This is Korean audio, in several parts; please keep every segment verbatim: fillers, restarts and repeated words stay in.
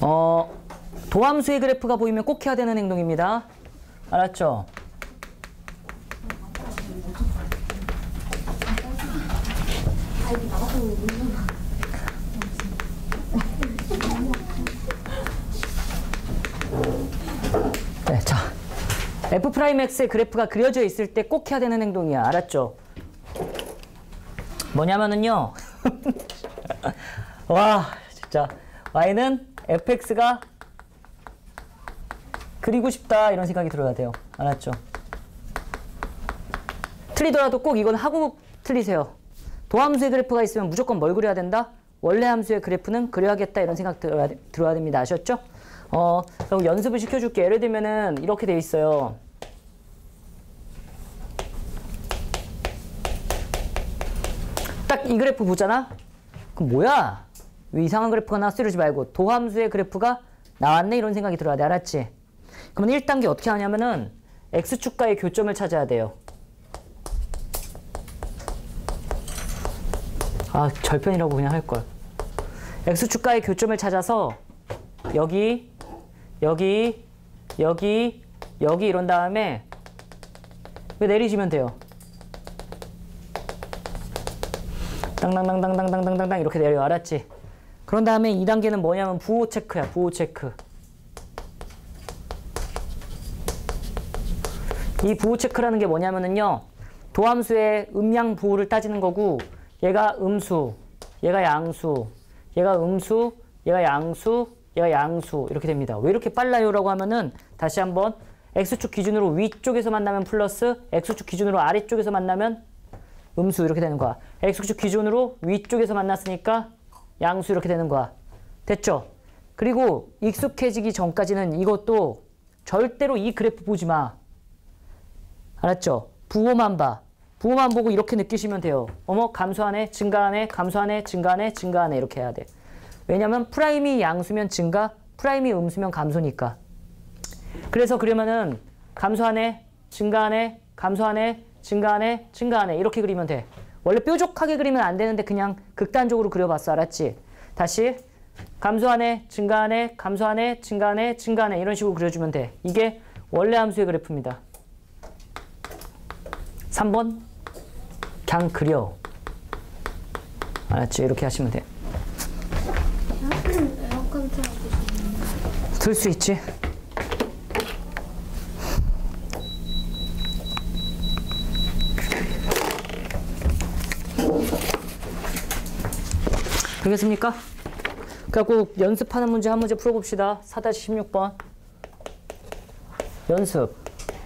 어, 도함수의 그래프가 보이면 꼭 해야 되는 행동입니다. 알았죠? 네, 자, F'X의 그래프가 그려져 있을 때 꼭 해야 되는 행동이야. 알았죠? 뭐냐면은요. 와, 진짜. Y는 Fx가 그리고 싶다. 이런 생각이 들어야 돼요. 알았죠? 틀리더라도 꼭 이건 하고 틀리세요. 도함수의 그래프가 있으면 무조건 뭘 그려야 된다? 원래 함수의 그래프는 그려야겠다. 이런 생각 들어야, 들어야 됩니다. 아셨죠? 어, 그럼 연습을 시켜줄게. 예를 들면은 이렇게 돼 있어요. 딱 이 그래프 보잖아? 그럼 뭐야? 왜 이상한 그래프가 나왔어? 이러지 말고 도함수의 그래프가 나왔네? 이런 생각이 들어야 돼. 알았지? 그러면 일 단계 어떻게 하냐면은 X축과의 교점을 찾아야 돼요. 아, 절편이라고 그냥 할걸. X축과의 교점을 찾아서 여기, 여기, 여기, 여기 이런 다음에 내리시면 돼요. 땅땅땅땅땅땅땅땅 이렇게 내려. 알았지? 그런 다음에 이 단계는 뭐냐면 부호 체크야. 부호 체크. 이 부호 체크라는 게 뭐냐면은요. 도함수의 음양 부호를 따지는 거고 얘가 음수, 얘가 양수, 얘가 음수, 얘가 양수, 얘가 양수 이렇게 됩니다. 왜 이렇게 빨라요? 라고 하면은 다시 한번 X축 기준으로 위쪽에서 만나면 플러스 X축 기준으로 아래쪽에서 만나면 음수 이렇게 되는 거야. X축 기준으로 위쪽에서 만났으니까 양수 이렇게 되는 거야. 됐죠? 그리고 익숙해지기 전까지는 이것도 절대로 이 그래프 보지 마. 알았죠? 부호만 봐. 부호만 보고 이렇게 느끼시면 돼요. 어머, 감소하네, 증가하네, 감소하네, 증가하네, 증가하네 이렇게 해야 돼. 왜냐면 프라임이 양수면 증가, 프라임이 음수면 감소니까. 그래서 그러면은 감소하네, 증가하네, 감소하네, 증가하네, 증가하네 이렇게 그리면 돼. 원래 뾰족하게 그리면 안 되는데 그냥 극단적으로 그려봤어. 알았지? 다시 감소하네, 증가하네, 감소하네, 증가하네, 증가하네 이런 식으로 그려주면 돼. 이게 원래 함수의 그래프입니다. 삼 번 그냥 그려. 알았지? 이렇게 하시면 돼. 에어컨 틀어주시면 틀 수 있지? 되겠습니까? 그래갖고 연습하는 문제 한 문제 풀어봅시다. 사 십육 번 연습.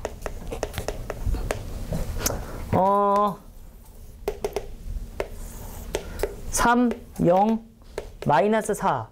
어, 삼, 영, 마이너스 사.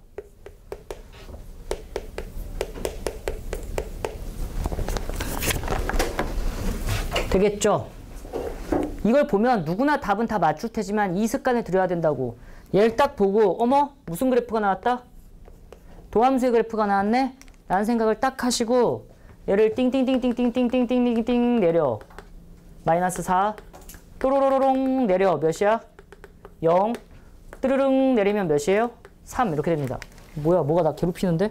되겠죠? 이걸 보면 누구나 답은 다 맞출 테지만 이 습관을 들여야 된다고. 얘를 딱 보고 어머? 무슨 그래프가 나왔다? 도함수의 그래프가 나왔네? 라는 생각을 딱 하시고 얘를 띵띵띵띵띵띵띵띵띵띵 내려. 마이너스 사. 또로로로롱 내려. 몇이야? 영. 뜨르릉 내리면 몇이에요? 삼. 이렇게 됩니다. 뭐야? 뭐가 나 괴롭히는데?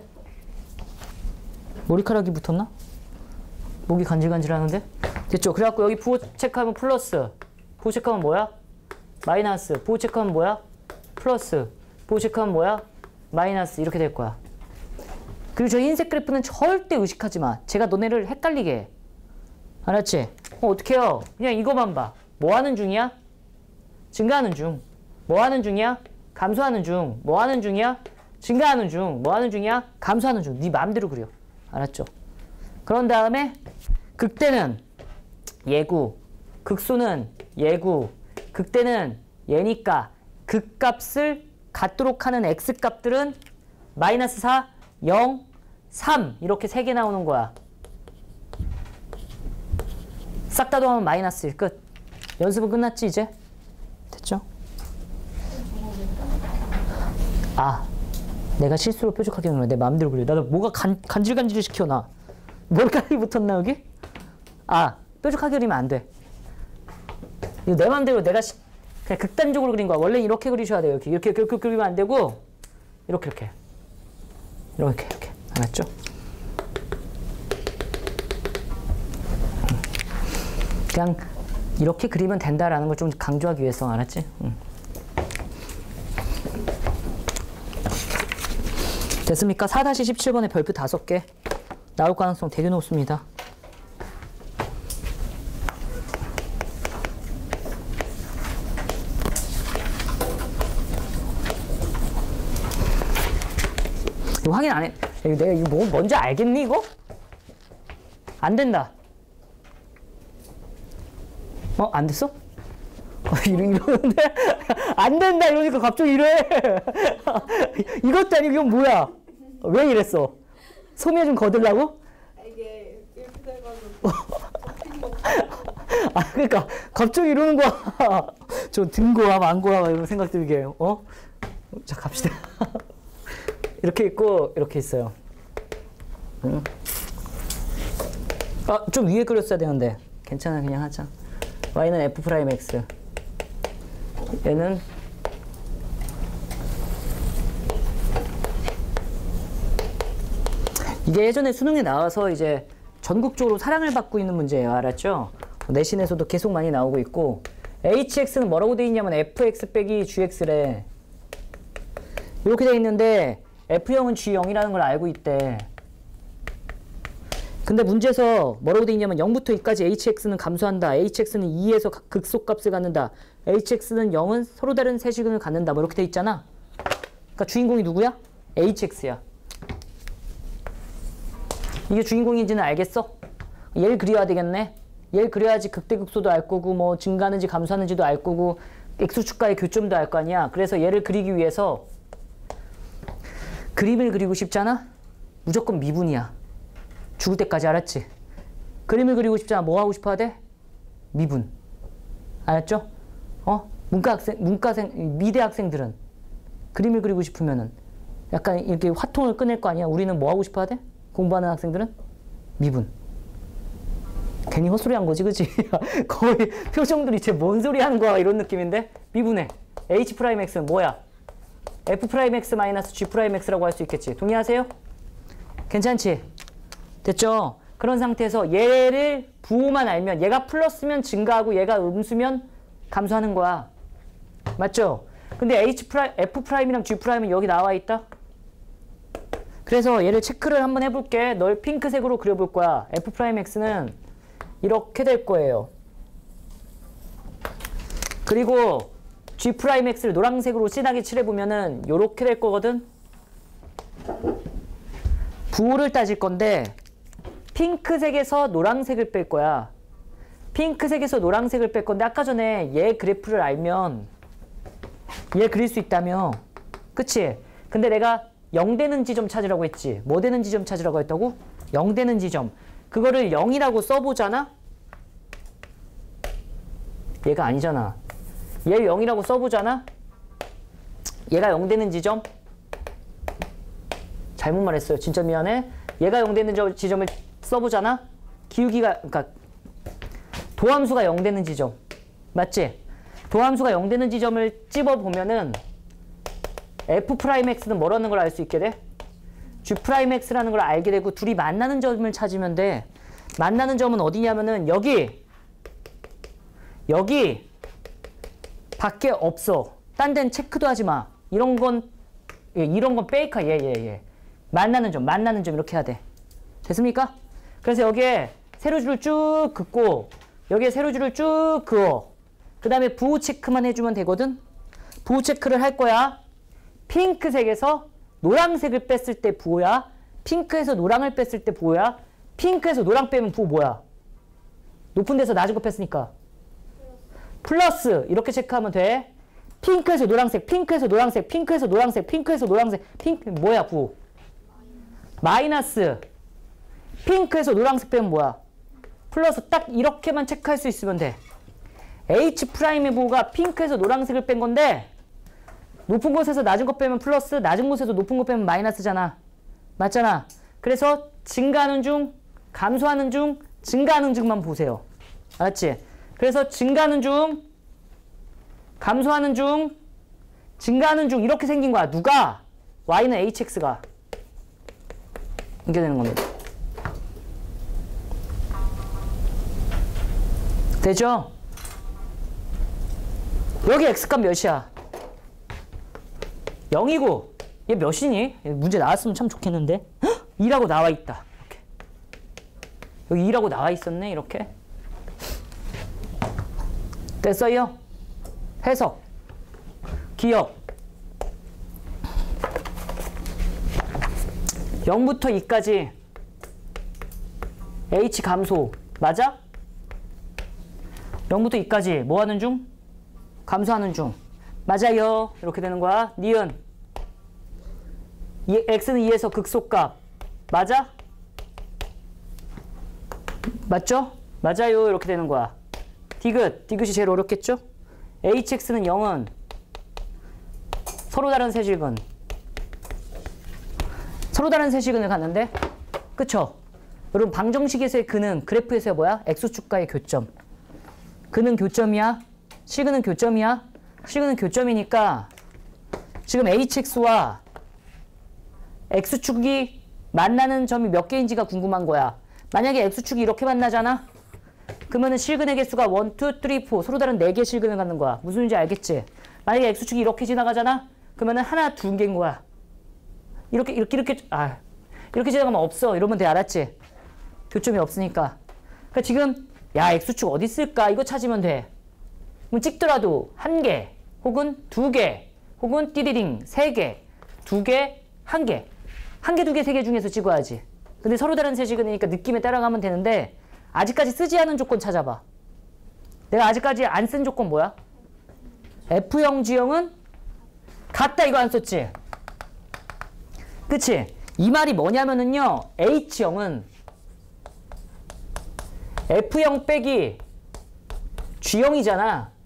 머리카락이 붙었나? 목이 간질간질하는데? 됐죠? 그래갖고 여기 부호 체크하면 플러스. 부호 체크하면 뭐야? 마이너스. 부호 체크하면 뭐야? 플러스. 부호 체크하면 뭐야? 마이너스. 이렇게 될 거야. 그리고 저 흰색 그래프는 절대 의식하지 마. 제가 너네를 헷갈리게 해. 알았지? 어, 어떻게 해요? 그냥 이거만 봐. 뭐 하는 중이야? 증가하는 중. 뭐 하는 중이야? 감소하는 중. 뭐 하는 중이야? 증가하는 중. 뭐 하는 중이야? 감소하는 중. 네 마음대로 그려. 알았죠? 그런 다음에 극대는 예구, 극소는 예구, 극대는 예니까 극값을 갖도록 하는 x값들은 마이너스 사, 영, 삼 이렇게 세 개 나오는 거야. 싹 다 더하면 마이너스 일. 끝. 연습은 끝났지 이제? 됐죠? 아, 내가 실수로 뾰족하게 그리면 내 마음대로 그려. 나도 뭐가 간, 간질간질 시켜 나. 머리카락이 붙었나 여기? 아, 뾰족하게 그리면 안 돼. 이거 내 마음대로 내가 시, 그냥 극단적으로 그린 거야. 원래 이렇게 그리셔야 돼요. 이렇게 이렇게, 이렇게 그리면 안 되고 이렇게 이렇게. 이렇게 이렇게. 알았죠? 그냥 이렇게 그리면 된다라는 걸 좀 강조하기 위해서. 알았지? 응. 됐습니까? 사 십칠 번에 별표 다섯 개 나올 가능성 되게 높습니다. 이거 확인 안 해. 이거 내가 이거 뭐 뭔지 알겠니 이거? 안 된다. 어? 안 됐어? 이러, 이러는데 안 된다 이러니까 갑자기 이래. 이것도 아니고 이건 뭐야? 왜 이랬어? 소매 좀 거들라고? 이게 이렇게 돼가지고 아 그러니까 갑자기 이러는 거야. 저 등고와 망고와 이런 생각 들게. 어? 자 갑시다. 이렇게 있고 이렇게 있어요. 응. 아, 좀 위에 그렸어야 되는데 괜찮아 그냥 하자. y는 f 프라임 x. 얘는 이게 예전에 수능에 나와서 이제 전국적으로 사랑을 받고 있는 문제예요. 알았죠? 내신에서도 계속 많이 나오고 있고 hx는 뭐라고 돼 있냐면 fx 빼기 gx래. 이렇게 돼 있는데 에프영은 지 영이라는 걸 알고 있대. 근데 문제에서 뭐라고 돼 있냐면 영부터 이까지 hx는 감소한다. hx는 이에서 극소값을 갖는다. hx는 영은 서로 다른 세시근을 갖는다. 뭐 이렇게 돼 있잖아. 그러니까 주인공이 누구야? hx야. 이게 주인공인지는 알겠어? 얘를 그려야 되겠네. 얘를 그려야지 극대극소도 알 거고 뭐 증가하는지 감소하는지도 알 거고 x축과의 교점도 알 거 아니야. 그래서 얘를 그리기 위해서 그림을 그리고 싶잖아? 무조건 미분이야. 죽을 때까지. 알았지? 그림을 그리고 싶잖아. 뭐 하고 싶어야 돼? 미분. 알았죠? 어? 문과 학생, 문과생, 미대 학생들은 그림을 그리고 싶으면은 약간 이렇게 화통을 꺼낼 거 아니야? 우리는 뭐 하고 싶어야 돼? 공부하는 학생들은? 미분. 괜히 헛소리 한 거지, 그치? 거의 표정들이 쟤 뭔 소리 하는 거야? 이런 느낌인데? 미분해. h 프라임 x는 뭐야? f 프라임 x 마이너스 g 프라임 x라고 할 수 있겠지. 동의하세요? 괜찮지? 됐죠? 그런 상태에서 얘를 부호만 알면 얘가 플러스면 증가하고 얘가 음수면 감소하는 거야. 맞죠? 근데 h 프라임, f 프라임이랑 g 프라임은 여기 나와 있다. 그래서 얘를 체크를 한번 해볼게. 널 핑크색으로 그려볼 거야. f 프라임 x는 이렇게 될 거예요. 그리고 g 프라임 x를 노란색으로 진하게 칠해보면은 요렇게 될 거거든. 부호를 따질 건데 핑크색에서 노란색을 뺄 거야. 핑크색에서 노란색을 뺄 건데 아까 전에 얘 그래프를 알면 얘 그릴 수 있다며. 그치? 근데 내가 영 되는 지점 찾으라고 했지. 뭐 되는 지점 찾으라고 했다고? 영 되는 지점. 그거를 영이라고 써보잖아? 얘가 아니잖아. 얘를 영이라고 써보잖아? 얘가 영 되는 지점? 잘못 말했어요. 진짜 미안해. 얘가 영 되는 저, 지점을 써보잖아? 기울기가, 그러니까 도함수가 영 되는 지점. 맞지? 도함수가 영 되는 지점을 찝어보면은 f 프라임 x는 뭐라는 걸 알 수 있게 돼? g 프라임 x라는 걸 알게 되고 둘이 만나는 점을 찾으면 돼. 만나는 점은 어디냐면은 여기 여기 밖에 없어. 딴 데는 체크도 하지 마. 이런 건 이런 건 페이크야. 얘, 얘, 얘. 만나는 점, 만나는 점 이렇게 해야 돼. 됐습니까? 그래서 여기에 세로줄을 쭉 긋고 여기에 세로줄을 쭉 그어. 그 다음에 부호 체크만 해주면 되거든. 부호 체크를 할 거야. 핑크색에서 노란색을 뺐을 때 부호야. 핑크에서 노랑을 뺐을 때 부호야. 핑크에서 노랑 빼면 부호 뭐야? 높은 데서 낮은 거 뺐으니까 플러스. 이렇게 체크하면 돼. 핑크에서 노란색, 핑크에서 노란색, 핑크에서 노란색, 핑크에서 노란색, 핑크 뭐야 부호? 마이너스. 핑크에서 노란색 빼면 뭐야? 플러스. 딱 이렇게만 체크할 수 있으면 돼. H 프라임의 부호가 핑크에서 노란색을 뺀 건데 높은 곳에서 낮은 거 빼면 플러스, 낮은 곳에서 높은 거 빼면 마이너스잖아. 맞잖아. 그래서 증가하는 중, 감소하는 중, 증가하는 중만 보세요. 알았지? 그래서 증가하는 중, 감소하는 중, 증가하는 중 이렇게 생긴 거야. 누가? y는 hx가. 이렇게 되는 겁니다. 되죠? 여기 x값 몇이야? 영이고 얘 몇이니? 문제 나왔으면 참 좋겠는데. 헉! 이라고 나와 있다. 이렇게. 여기 이라고 나와 있었네. 이렇게. 됐어요? 해석. 기억. 영부터 이까지 h 감소. 맞아? 영부터 이까지 뭐 하는 중? 감소하는 중. 맞아요. 이렇게 되는 거야. 니은. x는 이에서 극소값. 맞아? 맞죠? 맞아요. 이렇게 되는 거야. 디귿. 디귿이 제일 어렵겠죠? hx는 영은 서로 다른 세실근. 서로 다른 세실근을 갖는데 그쵸? 여러분 방정식에서의 근은 그래프에서의 뭐야? x축과의 교점. 근은 교점이야? 실근은 교점이야? 실근은 교점이니까 지금 hx와 x축이 만나는 점이 몇 개인지가 궁금한 거야. 만약에 x축이 이렇게 만나잖아? 그러면은 실근의 개수가 일, 이, 삼, 사 서로 다른 네 개 실근을 갖는 거야. 무슨 소리인지 알겠지? 만약에 x축이 이렇게 지나가잖아? 그러면은 하나, 두 개인 거야. 이렇게 이렇게 이렇게 아 이렇게 지나가면 없어. 이러면 돼. 알았지? 교점이 없으니까. 그러니까 지금 야 x축 어디 있을까? 이거 찾으면 돼. 그럼 찍더라도 한 개 혹은 두 개 혹은 띠리링 세 개, 두 개, 한 개. 한 개, 두 개, 세 개 중에서 찍어야지. 근데 서로 다른 세식은이니까 느낌에 따라가면 되는데 아직까지 쓰지 않은 조건 찾아봐. 내가 아직까지 안 쓴 조건 뭐야? 에프영, 지형은 같다 이거 안 썼지? 그치? 이 말이 뭐냐면은요. H형은 에프영 빼기 G형이잖아.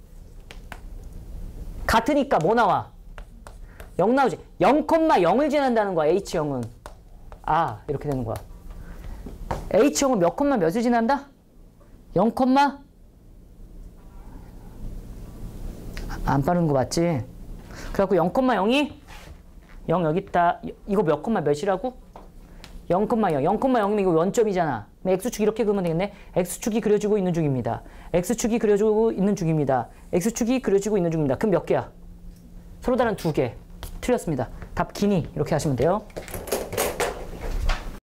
같으니까 뭐 나와? 영 나오지. 영, 영을 지난다는 거야. H형은. 아 이렇게 되는 거야. H형은 몇 콤마 몇을 지난다? 영, 안 빠른 거 맞지? 그래갖고 영, 영이 영 여기 있다. 이거 몇 콤마 몇이라고? 영, 영. 영, 영이면 이거 원점이잖아. x축 이렇게 그리면 되겠네. x축이 그려지고 있는 중입니다. x축이 그려지고 있는 중입니다. x축이 그려지고 있는 중입니다. 그럼 몇 개야? 서로 다른 두 개. 틀렸습니다. 답 기니 이렇게 하시면 돼요.